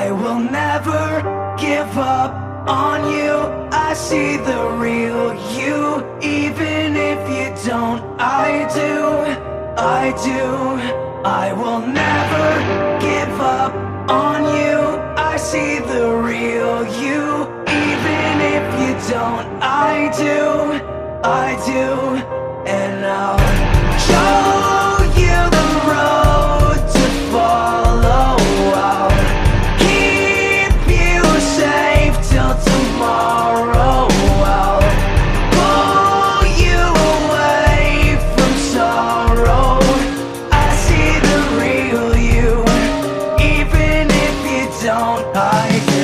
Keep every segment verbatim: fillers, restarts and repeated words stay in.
I will never give up on you. I see the real you, even if you don't. I do, I do. I will never give up on you. I see the real you, even if you don't. I do, I do. And I'll show you the road to follow. I'll keep you safe till tomorrow. I'll pull you away from sorrow. I see the real you, even if you don't. I do.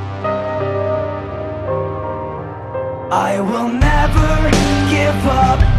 I will never give up